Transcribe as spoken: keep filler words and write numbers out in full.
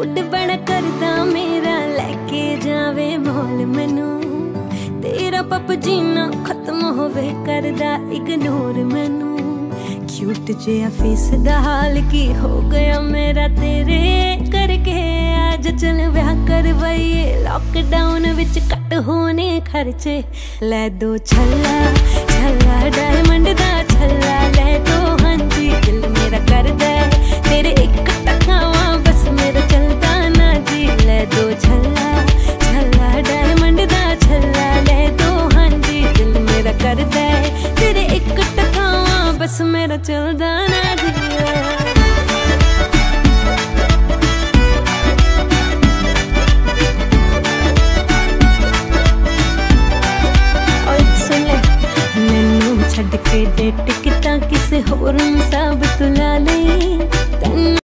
Mood बड़ा करदा मेरा लेके जावे मॉल मैनू। तेरा पप जीना खत्म होवे करदा इग्नोर मैनू। क्यूट जिहा फेस दा हाल की हो गया मेरा तेरे करके। आज चल ब्याह करवाइए लॉकडाउन विच कट होने खर्चे। ले दो छल्ला छल्ला डायमंड दा छल्ला ले दो हाँ जी। दिल मेरा करदा है तेरे एक टकावा बस मेरा चलदा ना जी। ले दो छल्ला छल्ला डायमंड दा छल्ला ले दो हाँ जी। दिल मेरा करदा है तेरे एक टकावा बस मेरा चलदा ना जी। छड़ के डेट किता किसे होर सब